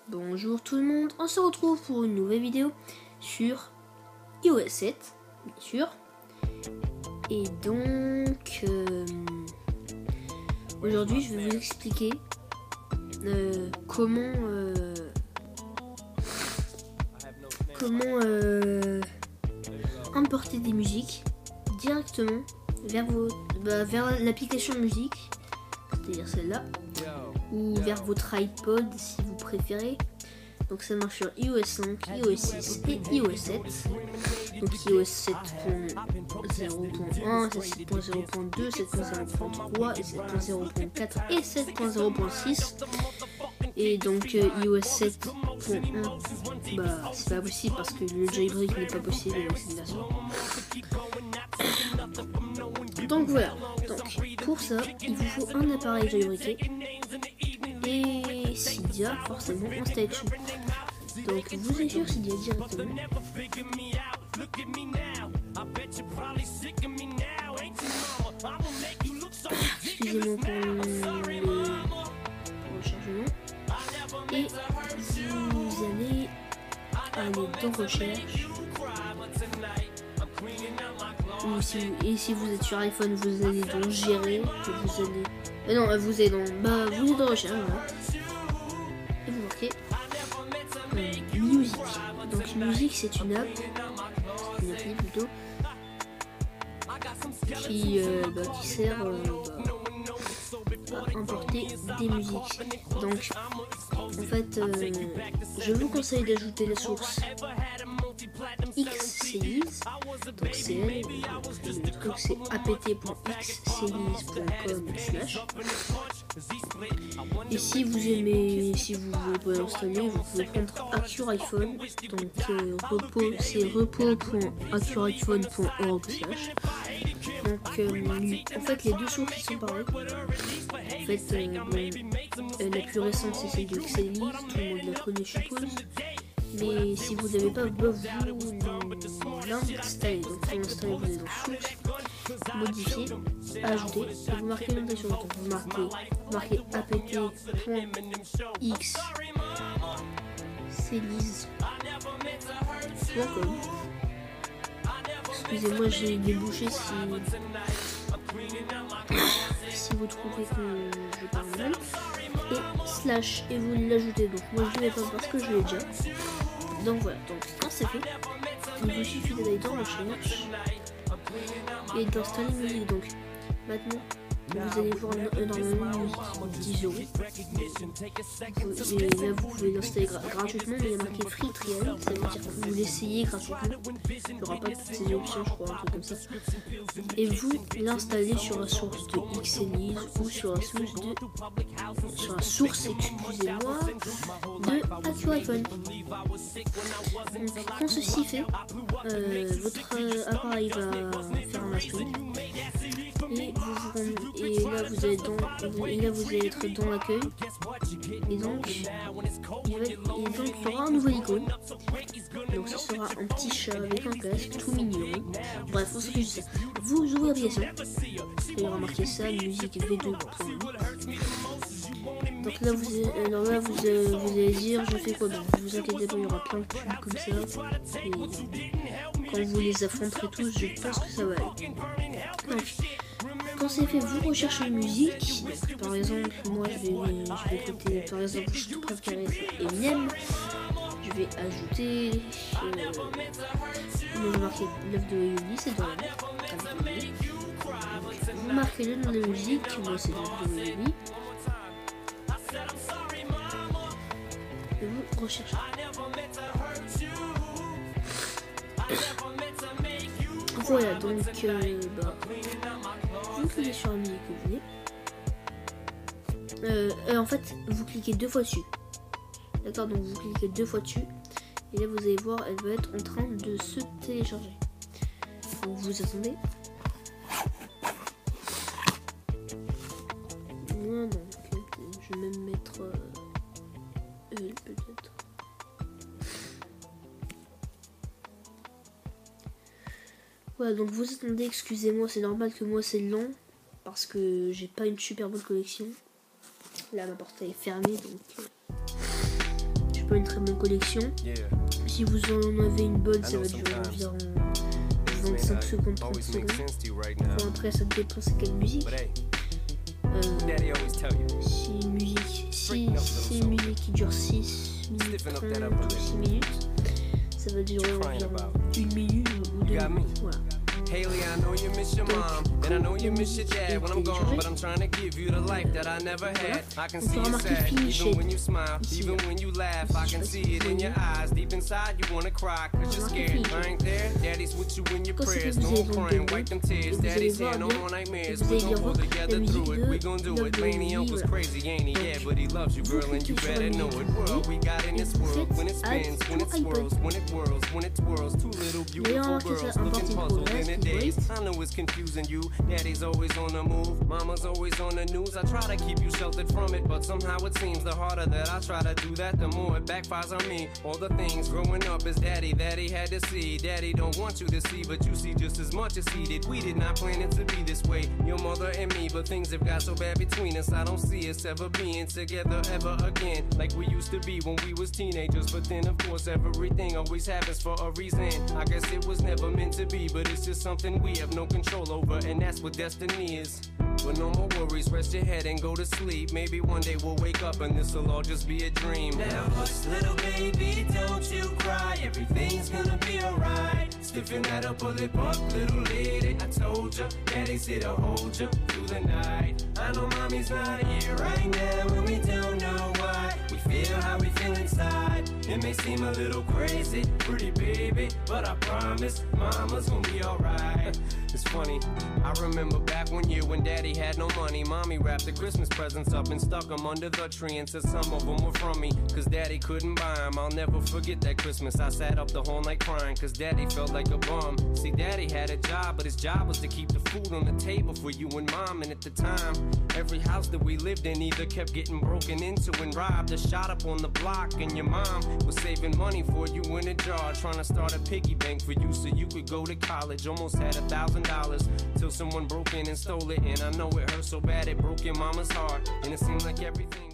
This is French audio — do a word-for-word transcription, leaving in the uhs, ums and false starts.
Bonjour tout le monde, on se retrouve pour une nouvelle vidéo sur i O S sept, bien sûr. Et donc, euh, aujourd'hui je vais vous expliquer euh, comment euh, comment euh, importer des musiques directement vers vos, bah, vers l'application musique, c'est-à-dire celle-là, ou vers votre iPod si vous préférez. Donc ça marche sur i O S cinq, i O S six et i O S sept. Donc i O S sept point zéro point un, sept point zéro point deux, sept point zéro point trois et sept point zéro point quatre et sept point zéro point six. Et donc euh, i O S sept point un, bah c'est pas possible parce que le jailbreak n'est pas possible avec cette version. Donc voilà, donc pour ça il vous faut un appareil jailbreaké et Cydia forcément installé dessus. Donc vous allez sur Cydia directement. Excusez-moi pour le rechargement. Et vous allez aller dans recherche. Ou si vous, et si vous êtes sur iPhone, vous allez dans gérer. Vous allez. Euh non, vous allez dans. Bah, vous êtes dans recherche, voilà. Et vous marquez euh, Music. Donc, Music, c'est une app. C'est une appli plutôt. Qui, euh, bah, qui sert euh, bah, à importer des musiques. Donc, en fait, euh, je vous conseille d'ajouter la source Xcelize, donc c'est elle, le truc c'est apt point xcelize point com slash. Et si vous aimez, si vous voulez l'installer, vous pouvez prendre Accure iPhone, donc euh, repos, c'est repos point accure iphone point org slash. Donc euh, en fait les deux sources sont pareilles. En fait euh, bon, euh, la plus récente c'est celle de Xcelize, tout le monde la connaît je suppose. Mais si vous n'avez pas, vous l'installez. Donc pour l'installer, vous allez dans source, modifier, ajouter, et vous marquez l'impression. Donc vous marquez, vous marquez apt.x celize point com. Excusez-moi, j'ai débouché si si vous trouvez que je parle mal. Et slash, et vous l'ajoutez. Donc moi je ne l'ai pas parce que je l'ai déjà. Donc voilà, donc quand c'est fait, il vous suffit d'aller dans recherche et d'installer musique. Donc maintenant vous allez voir énormément de musique, dix euros. Et là vous pouvez l'installer gra gratuitement, mais il y a marqué free trial, ça veut dire que vous l'essayez gratuitement. Il n'y aura pas toutes ces options, je crois, un truc comme ça. Et vous l'installez sur la source de Xcelize ou sur la source de sur la source, excusez-moi, de Accure iPhone. Donc quand ceci fait, euh, votre euh, appareil va faire un mastering. Et, vous, et là vous allez dans et là vous allez être dans l'accueil et donc il va, et donc il y aura un nouvel icône, donc ce sera un petit chat avec un casque tout mignon. Bref, on s'occupe de ça. Vous ouvrez l'application et il y aura marqué ça musique V deux. Donc là vous allez, alors là vous, euh, vous allez dire je fais quoi. Donc vous inquiétez pas, il y aura plein de pubs comme ça et quand vous les affronterez tous je pense que ça va aller. Donc quand c'est fait, vous recherchez une musique. Donc, par exemple, moi je vais, je vais écouter, par exemple, je te préfère Eminem. Je vais ajouter. Euh, je vais marquer l'œuvre de Yoli, c'est dans la musique. Vous marquez le nom de la musique, moi c'est l'œuvre de Yoli. Et vous recherchez. Voilà, donc euh, bah, vous cliquez sur la musique que vous voulez. Euh, et en fait, vous cliquez deux fois dessus. D'accord, donc vous cliquez deux fois dessus. Et là, vous allez voir, elle va être en train de se télécharger. Donc vous attendez. Voilà, donc je vais même mettre euh, euh, peut-être. Voilà, donc vous attendez, excusez-moi, c'est normal que moi c'est lent parce que j'ai pas une super bonne connexion. Là ma porte est fermée donc je une très bonne collection. Si vous en avez une bonne, ça va durer environ vingt-cinq secondes, trente secondes. Bon, après, ça dépend c'est quelle musique. Euh, si une musique, si c'est une musique qui dure six minutes trente ou six minutes, ça va durer environ une minute ou deux minutes. Voilà. Haley, I know you miss your mom, and I know you miss your dad when I'm gone, but I'm trying to give you the life that I never had. I can see you sad, even when you smile, even when you laugh, I can see it in your eyes. Deep inside you wanna cry, cause you're scared. I ain't there, daddy's with you in your prayers. No crying, wipe them tears, daddy's here, no more nightmares. We gon' pull together through it, we gon' do it. Laney uncle's crazy, ain't he? Yeah, but he loves you, girl, and you better know it. World we got in this world, when it spins, when it swirls, when it whirls, when it twirls. Two little beautiful girls looking puzzled in it. Days. I know it's confusing you. Daddy's always on the move, mama's always on the news. I try to keep you sheltered from it, but somehow it seems the harder that I try to do that, the more it backfires on me. All the things growing up as daddy that he had to see. Daddy don't want you to see, but you see just as much as he did. We did not plan it to be this way, your mother and me, but things have got so bad between us. I don't see us ever being together ever again, like we used to be when we was teenagers. But then of course everything always happens for a reason. I guess it was never meant to be, but it's just something we have no control over, and that's what destiny is. But no more worries, rest your head and go to sleep. Maybe one day we'll wake up and this'll all just be a dream. Now hush, little baby, don't you cry. Everything's gonna be alright. Stiffen that upper lip up, little lady. I told ya, daddy's here to hold ya through the night. I know mommy's not here right now, and we don't know why. We feel how we feel inside. It may seem a little crazy, pretty baby, but I promise mama's gonna be alright. It's funny, I remember back one year when daddy had no money. Mommy wrapped the Christmas presents up and stuck them under the tree and said some of them were from me, cause daddy couldn't buy them. I'll never forget that Christmas. I sat up the whole night crying cause daddy felt like a bum. See, daddy had a job, but his job was to keep the food on the table for you and mom. And at the time, every house that we lived in either kept getting broken into and robbed or shot up on the block. And your mom was saving money for you in a jar, trying to start a piggy bank for you so you could go to college. Almost had a thousand dollars till someone broke in and stole it. And I know it hurt so bad it broke your mama's heart, and it seemed like everything